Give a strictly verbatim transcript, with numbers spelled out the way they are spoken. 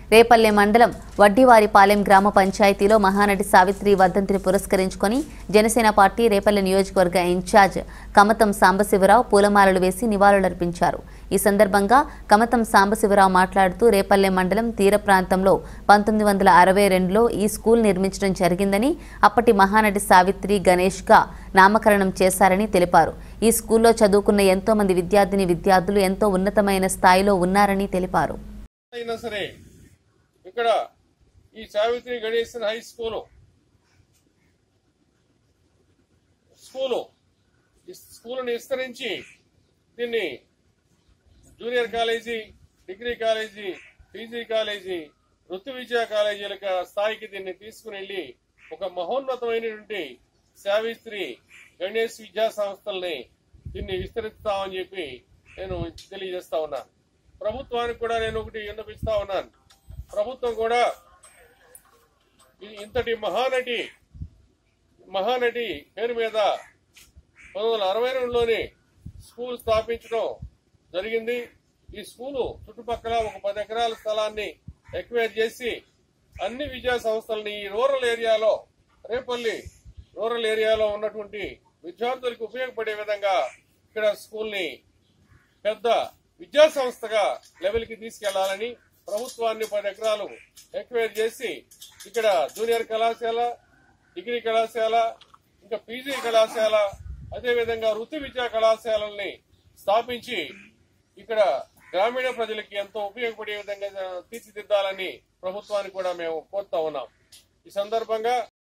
రేపల్లె మండలం వడ్డివారిపాలెం గ్రామ పంచాయతీలో మహానటి సావిత్రి వర్ధంతిని పురస్కరించుకొని జనసేన పార్టీ రేపల్లె నియోజకవర్గ ఇన్ఛార్జ్ కమతం సాంబశివరావు పూలమాలలు వేసి నివాళులర్పించారు। ఈ సందర్భంగా కమతం సాంబశివరావు మాట్లాడుతూ రేపల్లె మండలం తీర ప్రాంతంలో పంతొమ్మిది వందల అరవై రెండులో ఈ స్కూల్ నిర్మించడం జరిగిందని, అప్పటి మహానటి సావిత్రి గణేష్గా నామకరణం చేశారని తెలిపారు। ఈ స్కూల్లో చదువుకున్న ఎంతో మంది విద్యార్థిని విద్యార్థులు ఎంతో ఉన్నతమైన స్థాయిలో ఉన్నారని తెలిపారు। ఇక్కడ ఈ Savitri Ganesan high school school ఈ స్కూలుని విస్తరించి దీన్ని junior college, degree college, PG college, వృత్తి విద్యా కాలేజీల స్థాయికి దీన్ని తీసుకుని వెళ్లి ఒక మహోన్నతమైనటువంటి సావిత్రి గణేష్ విద్యా సంస్థల్ని దీన్ని విస్తరిస్తామని చెప్పి నేను తెలియజేస్తా ఉన్నాను। ప్రభుత్వానికి కూడా నేను ఒకటి విన్నపిస్తా ఉన్నాను। ప్రభుత్వం కూడా ఇంతటి మహానటి మహానటి పేరు మీద పంతొమ్మిది వందల అరవై రెండులోనే స్కూల్ స్థాపించడం జరిగింది। ఈ స్కూలు చుట్టుపక్కల ఒక పది ఎకరాల స్థలాన్ని ఎక్వైర్ చేసి అన్ని విద్యా సంస్థలని ఈ రూరల్ ఏరియాలో రేపల్లి రూరల్ ఏరియాలో ఉన్నటువంటి విద్యార్థులకు ఉపయోగపడే విధంగా ఇక్కడ స్కూల్ ని పెద్ద విద్యా సంస్థగా లెవెల్ కి తీసుకెళ్లాలని ప్రభుత్వాన్ని పది ఎకరాలు ఎక్వైర్ చేసి ఇక్కడ జూనియర్ కళాశాల, డిగ్రీ కళాశాల, ఇంకా పీజీ కళాశాల, అదేవిధంగా వృత్తి విద్యా కళాశాలల్ని స్థాపించి ఇక్కడ గ్రామీణ ప్రజలకి ఎంతో ఉపయోగపడే విధంగా తీర్చిదిద్దాలని ప్రభుత్వాన్ని కూడా మేము కోరుతా ఉన్నాం। ఈ సందర్భంగా